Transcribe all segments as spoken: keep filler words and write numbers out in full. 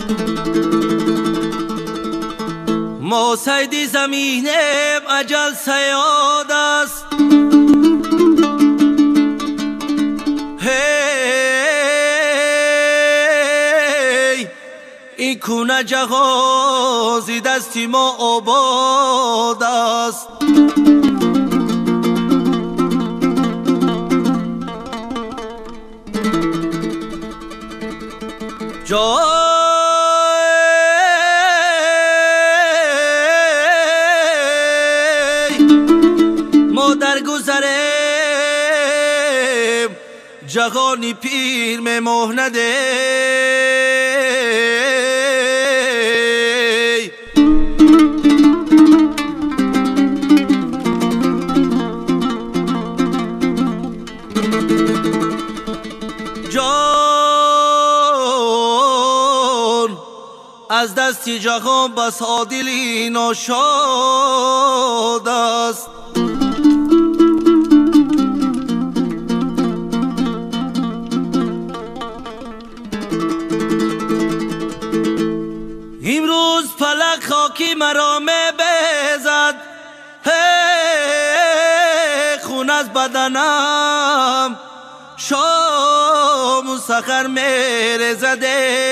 ما سید زمین اجل سیاد است. هی این کونه جهازی دستی ما آباد است. جای ما در گذریم جهانی پیر می مهنده. از دستی جهان بس عادلی ناشاد است. امروز فلک خاکی مرا می بزد، خون از بدنم شام و سحر میره زده.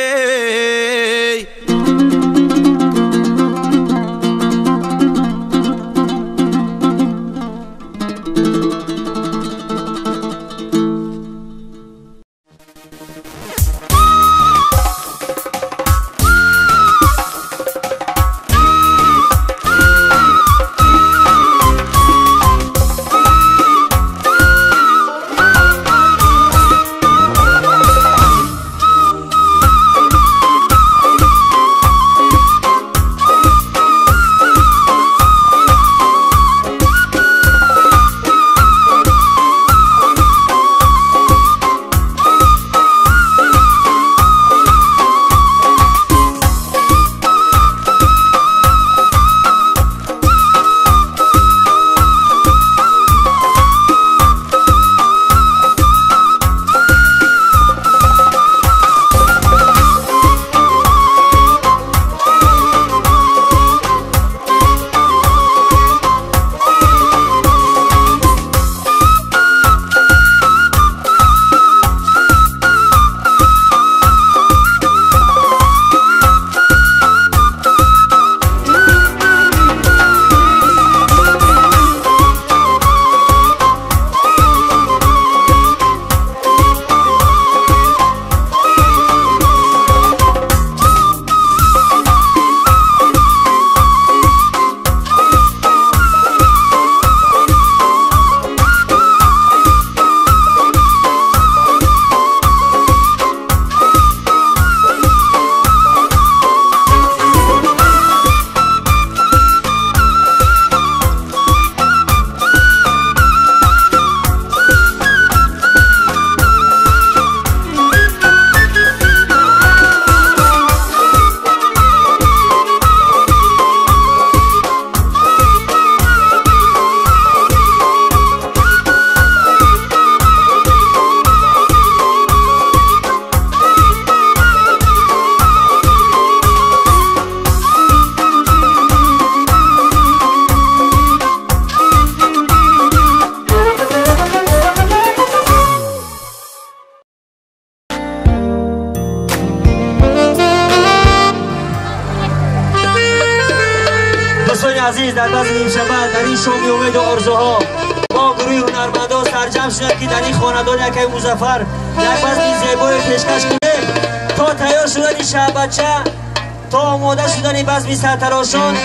عزیز، در بزم این شبه در این شوم امید و آرزوها با گروه هنرمندان سرجم شدند که در این خاندان یکی مظفر یک بزم زیبای پیشکش کنه. تا تیار شدن این شب بچه، تا آماده شدن این بزم سرتراشان،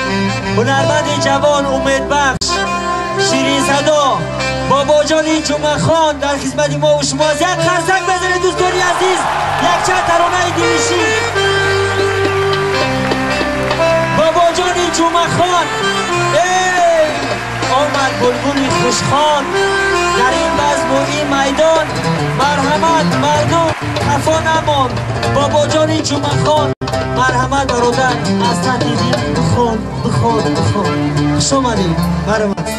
هنرمند جوان امید بخش شیرین صدا بابا جان جمعه خان در خدمت ما و شما. یک خرسنگ بزنید دوستانی عزیز، یک چند ترانه دیویشی بابا جان جمعه خان. آمد بلبل خوشخوان در این بزم و این میدان، مرحمت مردم خفا نمان. بابا جان جمعه خان مرحمت برادر از تدیدی بخون بخون بخون. خوش آمدید مرحمت.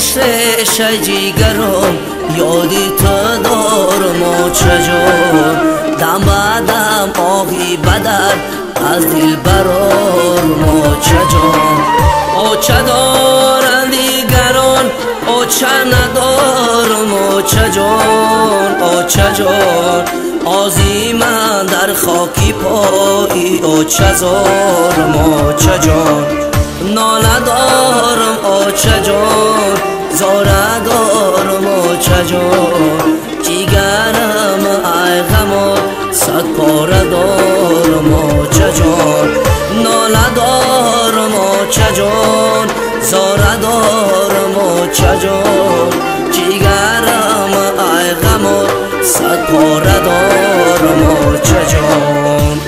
رش رش جیگرم یادی تو دارم و چجور دم بدم آهی بدر از دل برارم و چجور او چه دارن دیگران او چه ندارم و چجور او چجور آزی من در خاکی پایی او چزارم و چجور ناله دارم او چجور زاره دارم او چجور جیگرم ای غمو صد پاره دارم او چجور ناله دارم او چجور زاره دارم او چجور جیگرم ای غمو صد پاره دارم او چجور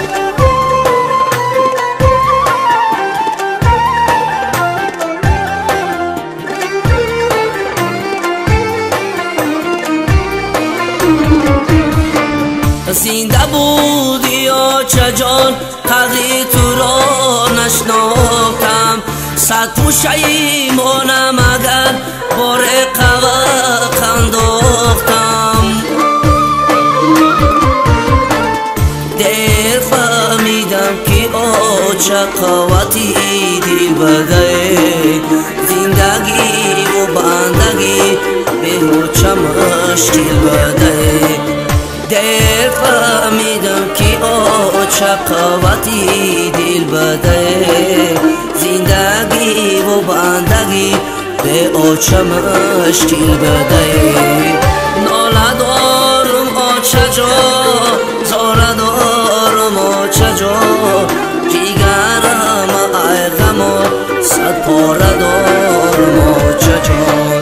زنده بودی یا چجان قدری تو را نشناختم صد پوشیمانم اگر بار قوق انداختم دیر فهمیدم که آ چه قوتی دل بده زندگی و بندگی به چه مشکل بده دیر فهمیدم که آ چه قوتی دل بده زندگی و بندگی به آ چه مشکل بده ناله دارم آ چجا زاره دارم آ چجا جیگرم ای غمو صد پاره دارم آ چجا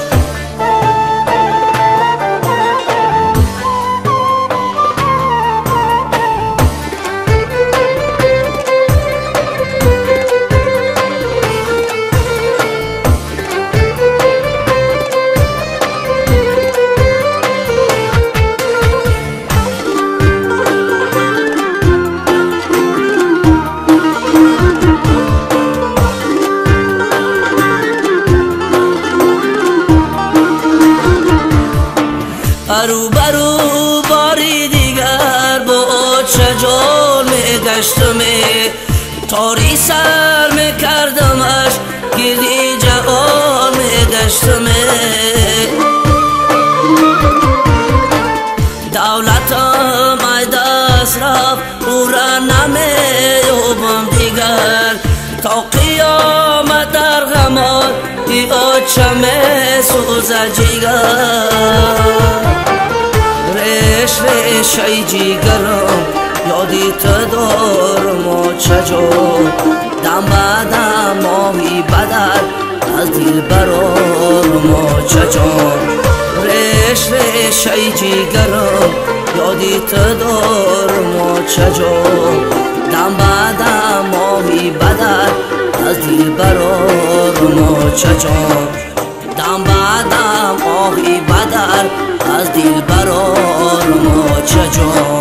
برو برو باری دیگر با چجال میگشتم تاری سر میکردمش گردی جهان میگشتم دولتم ای دست رفت او را نمیابم دیگر تا قیامت در غمان یا چه میسوزه جیگر رش رش ای جیگرم یادی تو دارم و چجور دم بدم ماهی بدر از دل برارم و چجور رش رش ای جیگرم یادی تو دارم و چجور دم بدم ماهی بدر از دل برارم و چجور دم بدم آهی بدر از دل برارم و چجور